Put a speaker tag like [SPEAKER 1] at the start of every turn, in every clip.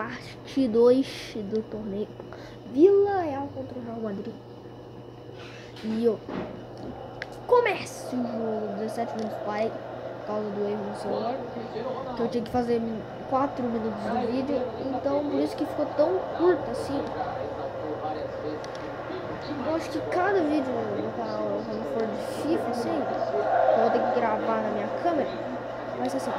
[SPEAKER 1] parte 2 do torneio Vila Real contra o Real Madrid. E eu começo o jogo 17 minutos parei por causa do erro no celular, que eu tinha que fazer 4 minutos de vídeo, então por isso que ficou tão curto assim. Eu acho que cada vídeo no canal, quando for de FIFA, assim, eu vou ter que gravar na minha câmera, vai ser assim.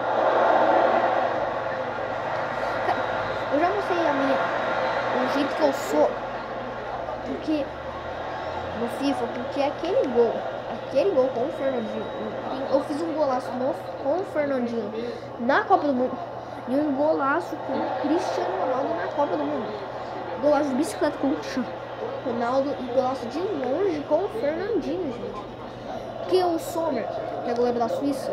[SPEAKER 1] Eu já mostrei o jeito que eu sou, porque no FIFA, porque aquele gol com o Fernandinho, eu fiz um golaço com o Fernandinho na Copa do Mundo e um golaço com o Cristiano Ronaldo na Copa do Mundo. Golaço de bicicleta com o Cristiano Ronaldo e golaço de longe com o Fernandinho, gente. Que o Sommer, que é goleiro da Suíça,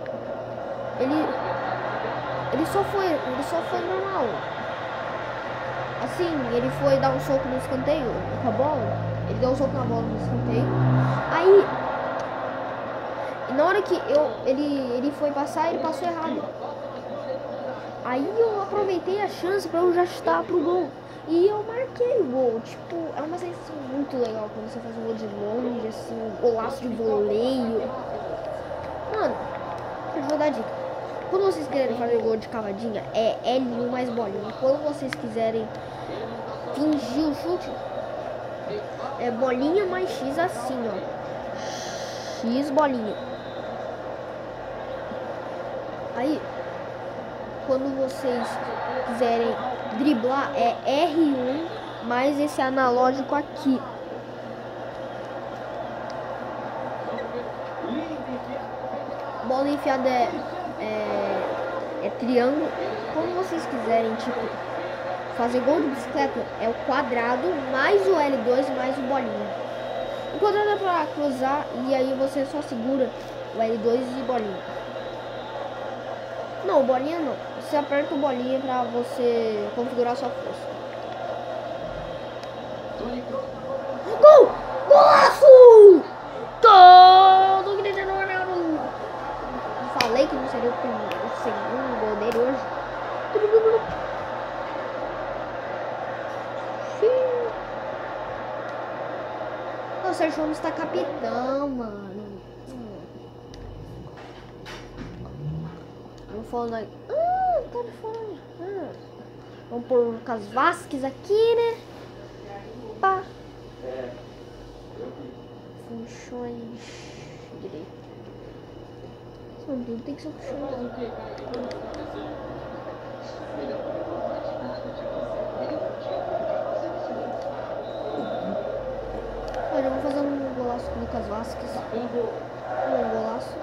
[SPEAKER 1] ele só foi normal. Assim, ele foi dar um soco no escanteio com a bola. Ele deu um soco na bola no escanteio. Aí, na hora que ele foi passar, ele passou errado. Aí eu aproveitei a chance pra eu já chutar pro gol. E eu marquei o gol. Tipo, é uma sensação muito legal quando você faz um gol de longe, assim, um golaço de voleio. Mano, eu vou dar dica. Quando vocês querem fazer gol de cavadinha, é L1 mais bolinha. Quando vocês quiserem fingir o chute, é bolinha mais X assim, ó. X bolinha. Aí, quando vocês quiserem driblar, é R1 mais esse analógico aqui. Bola enfiada é triângulo. Quando vocês quiserem, tipo, fazer gol de bicicleta, é o quadrado mais o L2 mais o bolinha. O quadrado é pra cruzar e aí você só segura o L2 e bolinha. Não, bolinha não. Você aperta o bolinha pra você configurar sua força. Gol! Golaço! Todo Cristiano Ronaldo! Falei que não seria o segundo gol dele hoje. O Sérgio Ramos tá capitão, mano. Vamos falando aí. Tá de fone. Vamos pôr o Lucas Vasquez aqui, né? Pá. Funções direito. Tudo tem que ser funções. Olha, eu vou fazer um golaço com o Lucas Vasquez. Um golaço.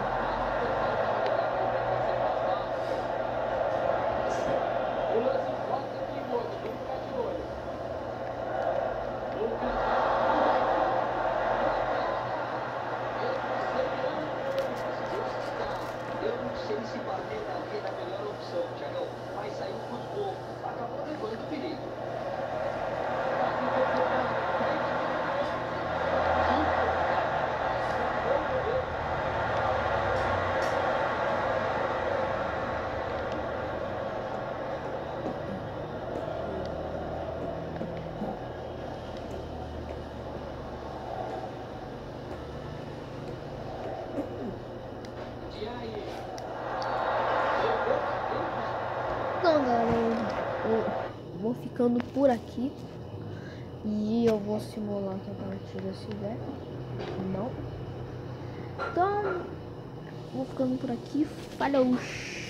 [SPEAKER 1] Então, galera, eu vou ficando por aqui e eu vou simular que a partida se der. Não. Então, vou ficando por aqui. Falou!